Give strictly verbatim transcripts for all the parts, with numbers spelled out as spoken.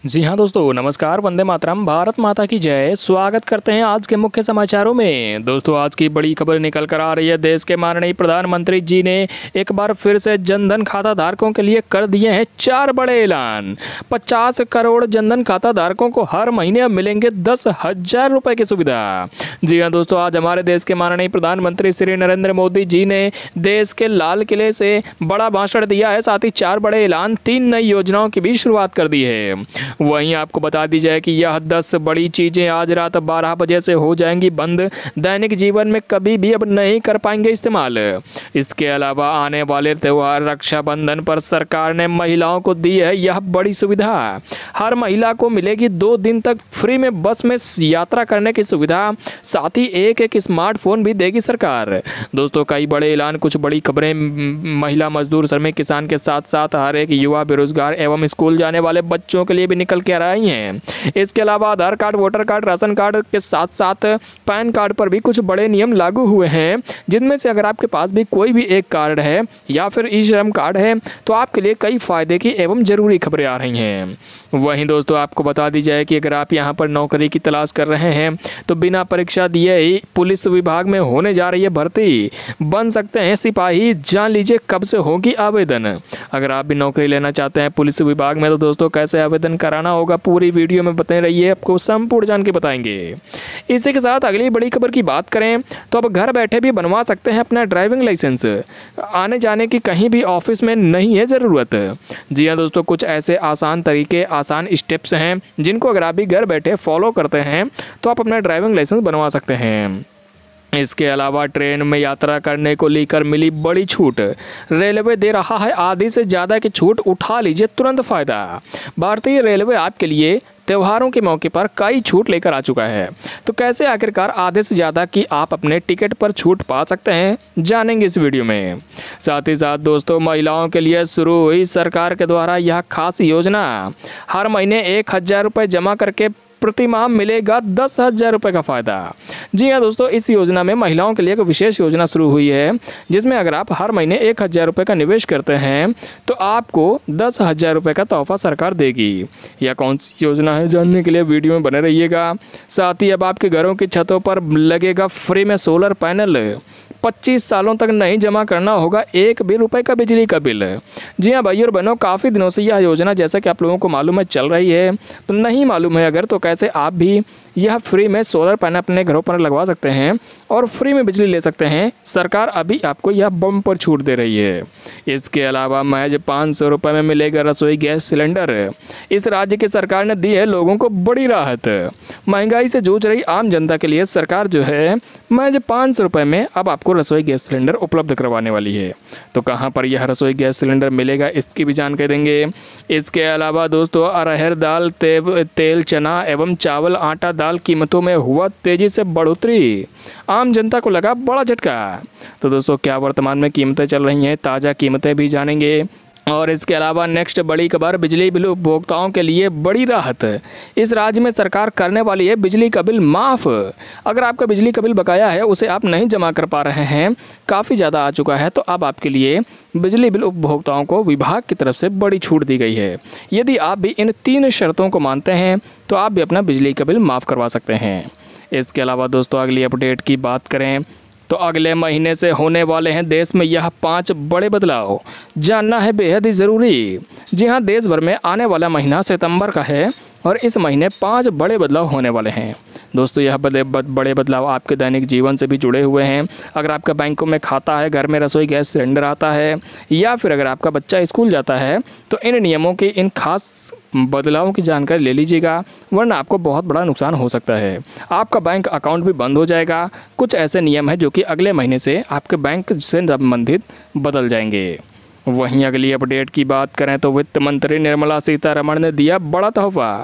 जी हाँ दोस्तों, नमस्कार। वंदे मातरम। भारत माता की जय। स्वागत करते हैं आज के मुख्य समाचारों में। दोस्तों, आज की बड़ी खबर निकल कर आ रही है। देश के माननीय प्रधानमंत्री जी ने एक बार फिर से जनधन खाता धारकों के लिए कर दिए हैं चार बड़े ऐलान। पचास करोड़ जनधन खाता धारकों को हर महीने मिलेंगे दस हजार रुपए की सुविधा। जी हाँ दोस्तों, आज हमारे देश के माननीय प्रधानमंत्री श्री नरेंद्र मोदी जी ने देश के लाल किले से बड़ा भाषण दिया है। साथ ही चार बड़े ऐलान, तीन नई योजनाओं की भी शुरुआत कर दी है। वहीं आपको बता दी जाए कि यह दस बड़ी चीजें आज रात बारह बजे से हो जाएंगी बंद। दैनिक जीवन में कभी भी अब नहीं कर पाएंगे इस्तेमाल। इसके अलावा आने वाले त्योहार रक्षाबंधन पर सरकार ने महिलाओं को दी है यह बड़ी सुविधा। हर महिला को मिलेगी दो दिन तक फ्री में बस में यात्रा करने की सुविधा। साथ ही एक एक स्मार्टफोन भी देगी सरकार। दोस्तों, कई बड़े ऐलान, कुछ बड़ी खबरें महिला, मजदूर, श्रमिक, किसान के साथ साथ हर एक युवा, बेरोजगार एवं स्कूल जाने वाले बच्चों के लिए भी निकल के आ रही हैं। इसके अलावा Aadhaar card, voter card, ration card के साथ साथ पैन कार्ड पर भी कुछ बड़े नियम लागू हुए हैं, जिनमें से अगर आपके पास भी कोई भी एक कार्ड है या फिर ई श्रम कार्ड है तो आपके लिए कई फायदे की एवं जरूरी खबरें आ रही हैं। वहीं दोस्तों, आपको बता दी जाए कि अगर आप यहां पर नौकरी की तलाश कर रहे हैं तो बिना परीक्षा दिए ही पुलिस विभाग में होने जा रही है भर्ती। बन सकते हैं सिपाही, जान लीजिए कब से होगी आवेदन। अगर आप भी नौकरी लेना चाहते हैं पुलिस विभाग में तो दोस्तों कैसे आवेदन कराना होगा, पूरी वीडियो में बताए रहिए, आपको संपूर्ण जान के बताएंगे। इसी के साथ अगली बड़ी खबर की बात करें तो अब घर बैठे भी बनवा सकते हैं अपना ड्राइविंग लाइसेंस। आने जाने की कहीं भी ऑफिस में नहीं है ज़रूरत। जी हाँ दोस्तों, कुछ ऐसे आसान तरीके, आसान स्टेप्स हैं जिनको अगर आप भी घर बैठे फॉलो करते हैं तो आप अपना ड्राइविंग लाइसेंस बनवा सकते हैं। इसके अलावा ट्रेन में यात्रा करने को लेकर मिली बड़ी छूट। रेलवे दे रहा है आधी से ज़्यादा की छूट, उठा लीजिए तुरंत फ़ायदा। भारतीय रेलवे आपके लिए त्योहारों के मौके पर कई छूट लेकर आ चुका है। तो कैसे आखिरकार आधे से ज़्यादा की आप अपने टिकट पर छूट पा सकते हैं, जानेंगे इस वीडियो में। साथ ही साथ दोस्तों, महिलाओं के लिए शुरू हुई सरकार के द्वारा यह खास योजना। हर महीने एक हज़ार रुपये जमा करके प्रति माह मिलेगा दस हजार रुपये का फ़ायदा। जी हाँ दोस्तों, इस योजना में महिलाओं के लिए एक विशेष योजना शुरू हुई है, जिसमें अगर आप हर महीने एक हज़ार रुपये का निवेश करते हैं तो आपको दस हजार रुपये का तोहफा सरकार देगी। यह कौन सी योजना है, जानने के लिए वीडियो में बने रहिएगा। साथ ही अब आपके घरों की छतों पर लगेगा फ्री में सोलर पैनल। पच्चीस सालों तक नहीं जमा करना होगा एक भी रुपए का बिजली का बिल। जी हाँ भाई और बहनों, काफ़ी दिनों से यह योजना, जैसा कि आप लोगों को मालूम है, चल रही है। तो नहीं मालूम है अगर, तो कैसे आप भी यह फ्री में सोलर पैनल अपने घरों पर लगवा सकते हैं और फ्री में बिजली ले सकते हैं। सरकार अभी आपको यह बम्पर छूट दे रही है। इसके अलावा महज पाँच सौ रुपये में मिलेगा रसोई गैस सिलेंडर। इस राज्य की सरकार ने दी है लोगों को बड़ी राहत। महंगाई से जूझ रही आम जनता के लिए सरकार जो है महज पाँच सौ रुपये में अब आपको रसोई गैस सिलेंडर उपलब्ध करवाने वाली है। तो कहाँ पर यह रसोई गैस सिलेंडर मिलेगा, इसकी भी जानकारी देंगे। इसके अलावा दोस्तों, अरहर दाल, तेल, तेल चना एवं चावल, आटा, दाल कीमतों में हुआ तेजी से बढ़ोतरी। आम जनता को लगा बड़ा झटका। तो दोस्तों, क्या वर्तमान में कीमतें चल रही हैं, ताज़ा कीमतें भी जानेंगे। और इसके अलावा नेक्स्ट बड़ी खबर, बिजली बिल उपभोक्ताओं के लिए बड़ी राहत। इस राज्य में सरकार करने वाली है बिजली का बिल माफ़। अगर आपका बिजली का बिल बकाया है, उसे आप नहीं जमा कर पा रहे हैं, काफ़ी ज़्यादा आ चुका है, तो अब आपके लिए बिजली बिल उपभोक्ताओं को विभाग की तरफ से बड़ी छूट दी गई है। यदि आप भी इन तीन शर्तों को मानते हैं तो आप भी अपना बिजली का बिल माफ़ करवा सकते हैं। इसके अलावा दोस्तों, अगली अपडेट की बात करें तो अगले महीने से होने वाले हैं देश में यह पांच बड़े बदलाव। जानना है बेहद ही ज़रूरी। जी हां, देश भर में आने वाला महीना सितंबर का है और इस महीने पांच बड़े बदलाव होने वाले हैं। दोस्तों, यह बड़े बड़े बदलाव आपके दैनिक जीवन से भी जुड़े हुए हैं। अगर आपका बैंकों में खाता है, घर में रसोई गैस सिलेंडर आता है, या फिर अगर आपका बच्चा स्कूल जाता है, तो इन नियमों की, इन खास बदलावों की जानकारी ले लीजिएगा, वरना आपको बहुत बड़ा नुकसान हो सकता है। आपका बैंक अकाउंट भी बंद हो जाएगा। कुछ ऐसे नियम हैं जो कि अगले महीने से आपके बैंक से संबंधित बदल जाएंगे। वहीं अगली अपडेट की बात करें तो वित्त मंत्री निर्मला सीतारमण ने दिया बड़ा तोहफा।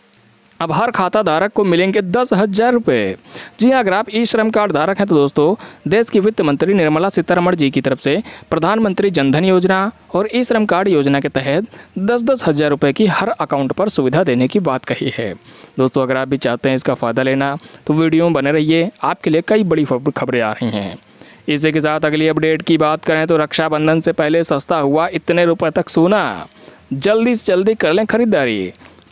अब हर खाता धारक को मिलेंगे दस हजार रुपये। जी हाँ, अगर आप ई श्रम कार्ड धारक हैं तो दोस्तों, देश की वित्त मंत्री निर्मला सीतारमण जी की तरफ से प्रधानमंत्री जनधन योजना और ई श्रम कार्ड योजना के तहत दस दस हज़ार रुपये की हर अकाउंट पर सुविधा देने की बात कही है। दोस्तों, अगर आप भी चाहते हैं इसका फ़ायदा लेना तो वीडियो में बने रहिए, आपके लिए कई बड़ी खबरें आ रही हैं। इसी के साथ अगली अपडेट की बात करें तो रक्षाबंधन से पहले सस्ता हुआ इतने रुपए तक सोना। जल्दी से जल्दी कर लें खरीदारी।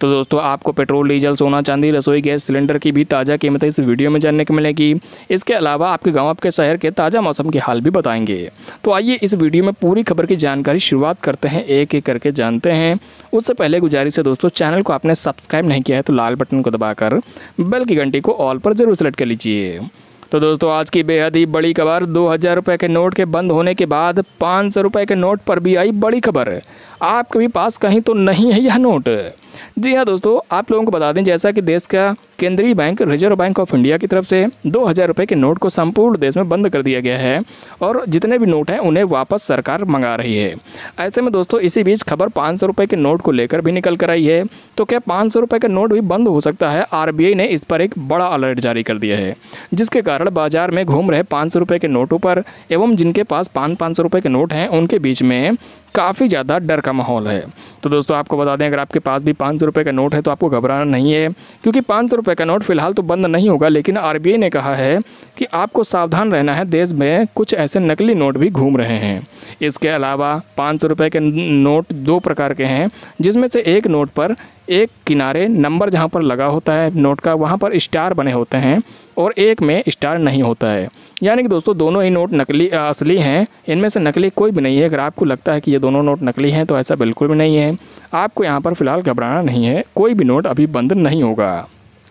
तो दोस्तों आपको पेट्रोल, डीजल, सोना, चांदी, रसोई गैस सिलेंडर की भी ताज़ा कीमतें इस वीडियो में जानने को मिलेगी। इसके अलावा आपके गाँव, आपके शहर के ताज़ा मौसम के हाल भी बताएंगे। तो आइए इस वीडियो में पूरी खबर की जानकारी शुरुआत करते हैं, एक एक करके जानते हैं। उससे पहले गुजारिश है दोस्तों, चैनल को आपने सब्सक्राइब नहीं किया है तो लाल बटन को दबाकर बेल की घंटी को ऑल पर जरूर सेलेक्ट कर लीजिए। तो दोस्तों आज की बेहद ही बड़ी खबर, दो हज़ार रुपये के नोट के बंद होने के बाद पाँच सौ रुपये के नोट पर भी आई बड़ी खबर। आपके भी पास कहीं तो नहीं है यह नोट? जी हाँ दोस्तों, आप लोगों को बता दें, जैसा कि देश का केंद्रीय bank Reserve Bank of India की तरफ से दो हज़ार रुपये के नोट को संपूर्ण देश में बंद कर दिया गया है और जितने भी नोट हैं उन्हें वापस सरकार मंगा रही है। ऐसे में दोस्तों इसी बीच खबर पाँच सौ रुपये के नोट को लेकर भी निकल कर आई है। तो क्या पाँच सौ रुपये का नोट भी बंद हो सकता है? आर बी आई ने इस पर एक बड़ा अलर्ट जारी कर दिया है, जिसके कारण बाजार में घूम रहे पाँच सौ रुपये के नोटों पर एवं जिनके पास पाँच पाँच सौ रुपये के नोट हैं उनके बीच में काफ़ी ज़्यादा डर का माहौल है। तो दोस्तों आपको बता दें, अगर आपके पास भी पाँच सौ रुपये का नोट है तो आपको घबराना नहीं है, क्योंकि पाँच सौ रुपये का नोट फिलहाल तो बंद नहीं होगा, लेकिन आर बी आई ने कहा है कि आपको सावधान रहना है, देश में कुछ ऐसे नकली नोट भी घूम रहे हैं। इसके अलावा पाँच सौ रुपये के नोट दो प्रकार के हैं, जिसमें से एक नोट पर एक किनारे नंबर जहां पर लगा होता है नोट का, वहां पर स्टार बने होते हैं और एक में स्टार नहीं होता है। यानी कि दोस्तों दोनों ही नोट नकली असली हैं, इनमें से नकली कोई भी नहीं है। अगर आपको लगता है कि ये दोनों नोट नकली हैं तो ऐसा बिल्कुल भी नहीं है। आपको यहाँ पर फिलहाल घबराना नहीं है, कोई भी नोट अभी बंद नहीं होगा।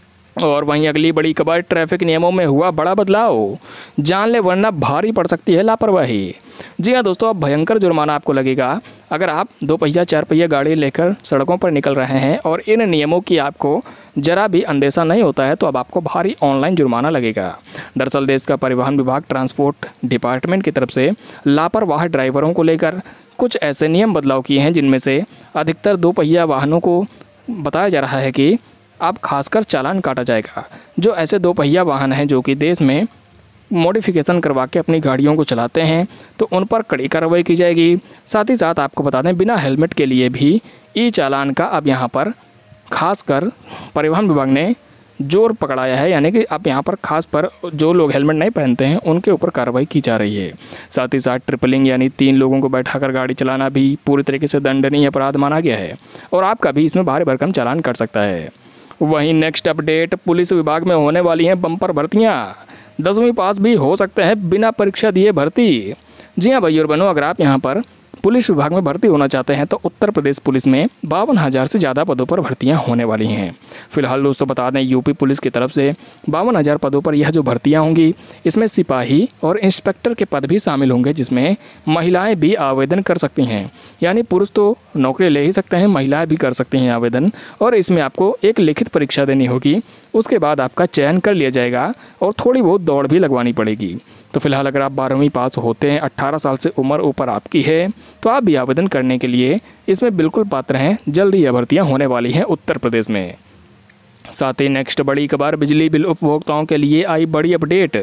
और वहीं अगली बड़ी खबर, ट्रैफिक नियमों में हुआ बड़ा बदलाव, जान ले वरना भारी पड़ सकती है लापरवाही। जी हाँ दोस्तों, अब भयंकर जुर्माना आपको लगेगा अगर आप दो पहिया चार पहिया गाड़ी लेकर सड़कों पर निकल रहे हैं और इन नियमों की आपको जरा भी अंदेशा नहीं होता है तो अब आपको भारी ऑनलाइन जुर्माना लगेगा। दरअसल देश का परिवहन विभाग ट्रांसपोर्ट डिपार्टमेंट की तरफ से लापरवाह ड्राइवरों को लेकर कुछ ऐसे नियम बदलाव किए हैं, जिनमें से अधिकतर दो पहिया वाहनों को बताया जा रहा है कि अब खासकर चालान काटा जाएगा। जो ऐसे दो पहिया वाहन हैं जो कि देश में मॉडिफिकेशन करवा के अपनी गाड़ियों को चलाते हैं तो उन पर कड़ी कार्रवाई की जाएगी। साथ ही साथ आपको बता दें, बिना हेलमेट के लिए भी ई चालान का अब यहाँ पर खासकर परिवहन विभाग ने जोर पकड़ाया है। यानी कि अब यहाँ पर खास पर जो लोग हेलमेट नहीं पहनते हैं उनके ऊपर कार्रवाई की जा रही है। साथ ही साथ ट्रिपलिंग यानी तीन लोगों को बैठाकर गाड़ी चलाना भी पूरी तरीके से दंडनीय अपराध माना गया है और आपका भी इसमें भारी भरकम चालान कट सकता है। वहीं नेक्स्ट अपडेट, पुलिस विभाग में होने वाली हैं बम्पर भर्तियां, दसवीं पास भी हो सकते हैं बिना परीक्षा दिए भर्ती। जी हाँ भाई और बहनों, अगर आप यहाँ पर पुलिस विभाग में भर्ती होना चाहते हैं तो उत्तर प्रदेश पुलिस में बावन हज़ार से ज़्यादा पदों पर भर्तियां होने वाली हैं। फिलहाल दोस्तों बता दें, यूपी पुलिस की तरफ से बावन हज़ार पदों पर यह जो भर्तियां होंगी इसमें सिपाही और इंस्पेक्टर के पद भी शामिल होंगे, जिसमें महिलाएं भी आवेदन कर सकती हैं। यानी पुरुष तो नौकरी ले ही सकते हैं, महिलाएं भी कर सकती हैं आवेदन, और इसमें आपको एक लिखित परीक्षा देनी होगी। उसके बाद आपका चयन कर लिया जाएगा और थोड़ी बहुत दौड़ भी लगवानी पड़ेगी। तो फिलहाल अगर आप बारहवीं पास होते हैं, अट्ठारह साल से उम्र ऊपर आपकी है, तो आप भी आवेदन करने के लिए इसमें बिल्कुल पात्र हैं। जल्द ही यह भर्तियाँ होने वाली हैं उत्तर प्रदेश में। साथ ही नेक्स्ट बड़ी खबर, बिजली बिल उपभोक्ताओं के लिए आई बड़ी अपडेट।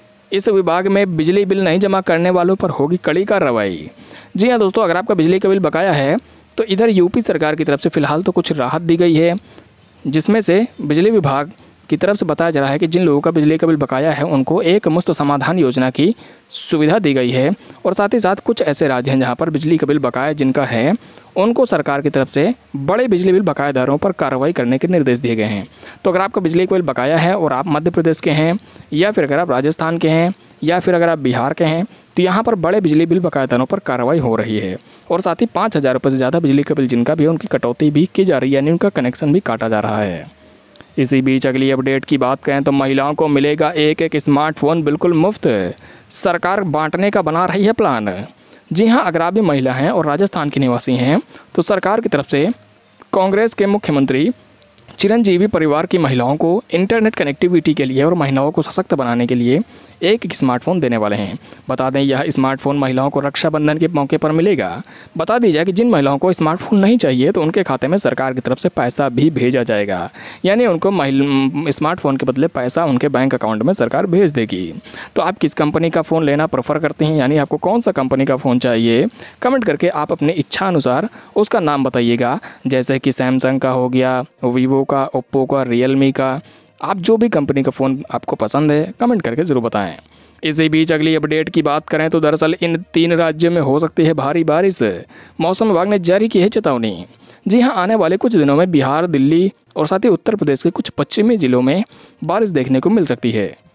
इस विभाग में बिजली बिल नहीं जमा करने वालों पर होगी कड़ी कार्रवाई। जी हाँ दोस्तों, अगर आपका बिजली का बिल बकाया है तो इधर यूपी सरकार की तरफ से फ़िलहाल तो कुछ राहत दी गई है, जिसमें से बिजली विभाग की तरफ से बताया जा रहा है कि जिन लोगों का बिजली का बिल बकाया है उनको एक मुफ्त समाधान योजना की सुविधा दी गई है। और साथ ही साथ कुछ ऐसे राज्य हैं जहां पर बिजली का बिल बकाया जिनका है उनको सरकार की तरफ से बड़े बिजली बिल बकायेदारों पर कार्रवाई करने के निर्देश दिए गए हैं। तो अगर आपका बिजली का बिल बकाया है और आप मध्य प्रदेश के हैं, या फिर अगर आप राजस्थान के हैं, या फिर अगर आप बिहार के हैं, तो यहाँ पर बड़े बिजली बिल बकायेदारों पर कार्रवाई हो रही है। और साथ ही पाँच हज़ार रुपये से ज़्यादा बिजली का बिल जिनका भी है उनकी कटौती भी की जा रही है, यानी उनका कनेक्शन भी काटा जा रहा है। इसी बीच अगली अपडेट की बात करें तो महिलाओं को मिलेगा एक एक स्मार्टफोन बिल्कुल मुफ्त, सरकार बांटने का बना रही है प्लान। जी हाँ, अगर आप भी महिला हैं और राजस्थान की निवासी हैं तो सरकार की तरफ से कांग्रेस के मुख्यमंत्री चिरंजीवी परिवार की महिलाओं को इंटरनेट कनेक्टिविटी के लिए और महिलाओं को सशक्त बनाने के लिए एक एक स्मार्टफोन देने वाले हैं। बता दें, यह स्मार्टफोन महिलाओं को रक्षाबंधन के मौके पर मिलेगा। बता दी जाए कि जिन महिलाओं को स्मार्टफोन नहीं चाहिए तो उनके खाते में सरकार की तरफ से पैसा भी भेजा जाएगा, यानी उनको स्मार्टफोन के बदले पैसा उनके बैंक अकाउंट में सरकार भेज देगी। तो आप किस कंपनी का फ़ोन लेना प्रेफर करते हैं, यानी आपको कौन सा कंपनी का फ़ोन चाहिए, कमेंट करके आप अपनी इच्छा अनुसार उसका नाम बताइएगा। जैसे कि सैमसंग का हो गया, वीवो का, ओप्पो का, रियलमी का, आप जो भी कंपनी का फ़ोन आपको पसंद है कमेंट करके ज़रूर बताएं। इसी बीच अगली अपडेट की बात करें तो दरअसल इन तीन राज्यों में हो सकती है भारी बारिश, मौसम विभाग ने जारी की है चेतावनी। जी हाँ, आने वाले कुछ दिनों में बिहार, दिल्ली और साथ ही उत्तर प्रदेश के कुछ पश्चिमी जिलों में बारिश देखने को मिल सकती है।